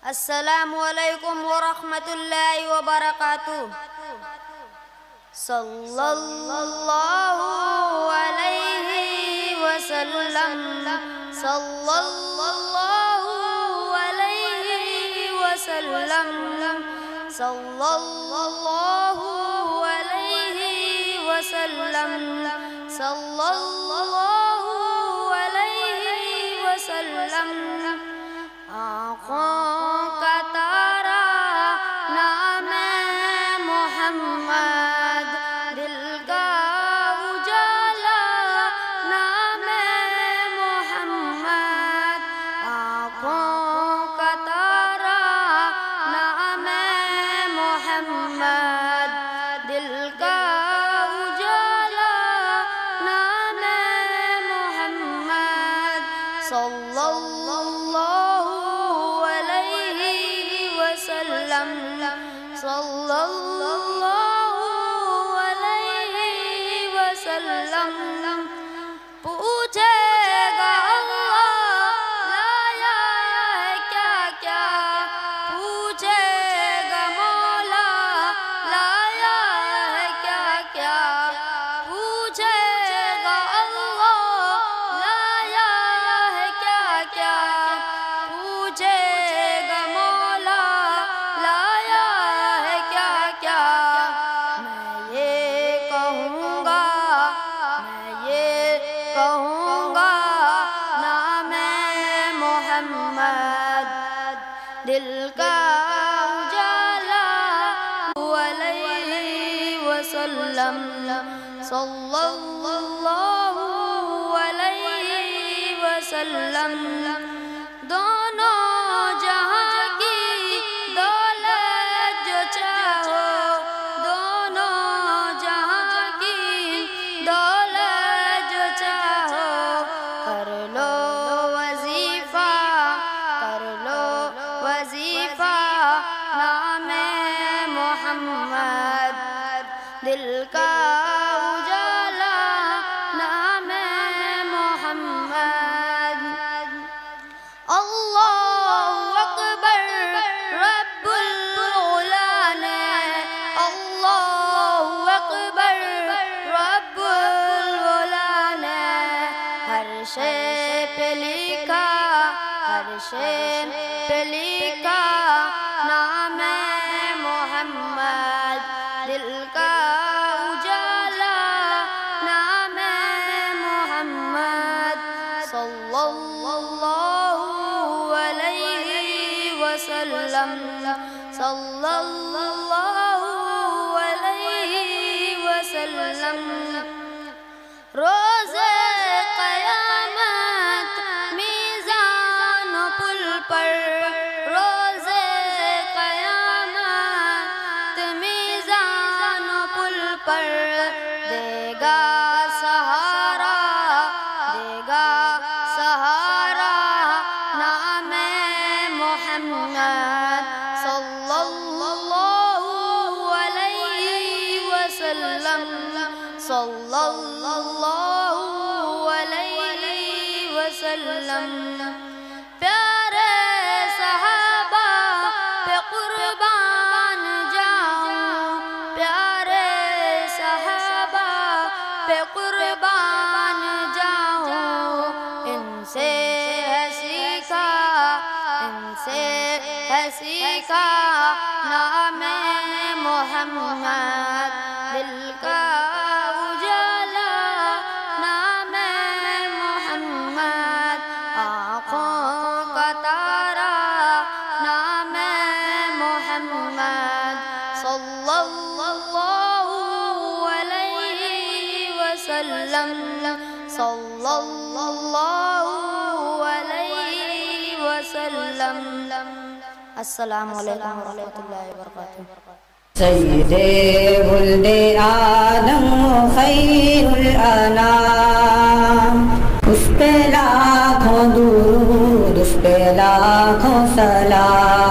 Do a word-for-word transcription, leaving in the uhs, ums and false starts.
السلام علیکم ورحمۃ اللہ وبرکاتہ. صلی اللہ علیہ وسلم صلی اللہ علیہ وسلم صلی اللہ علیہ وسلم صلی اللہ علیہ وسلم. آنکھوں کا تارا نام محمد، دل کا اجالا نام محمد. آنکھوں کا تارا نام محمد، دل کا اجالا نام محمد. صلی اللہ وسلم صلی اللہ علیہ وسلم. پوچھے گا اللہ لایا ہے کیا کیا، پوچھے گا مولا لایا ہے کیا کیا، پوچھے گا اللہ لایا ہے کیا کیا، پوچھے گا مولا لایا ہے کیا کیا. میں یہ کہوں گا میں یہ کہوں گا نام محمد، دل کا اجالا علیہ وسلم. صلی اللہ علیہ وسلم. دونوں جہاں کی دولت جو چاہو، دونوں جہاں کی دولت جو چاہو، کر لو وظیفہ کر لو وظیفہ نام محمد، دل کا اجالا نام محمد. اللہ اکبر رب العلا نے، اللہ اکبر رب العلا نے ہر شے پہ لکھا ہر شے پہ لکھا نام محمد، دل کا اجالا نام محمد. صلی اللہ علیہ وسلم صلی اللہ علیہ وسلم. روز قیامت میزان و پل پر، روز قیامت میزان و پل پر دے گا سہارا دے گا سہارا نام محمد. صلی اللہ علیہ وسلم صلی اللہ علیہ وسلم. پیارے صحابہ پہ قربان جاؤں، پیارے صحابہ پہ قربان جاؤں. ان سے ہے سیکھا ان سے ہے سیکھا نام محمد، دل کا اجالا نام محمد. آنکھوں کا تارا نام محمد. صلی اللہ علیہ وسلم صلی اللہ علیہ وسلم. السلام علیکم ورحمۃ اللہ وبرکاتہ. سید ولد آدم خیر الانام، اس پہ لاکھوں درود اس پہ لاکھوں سلام.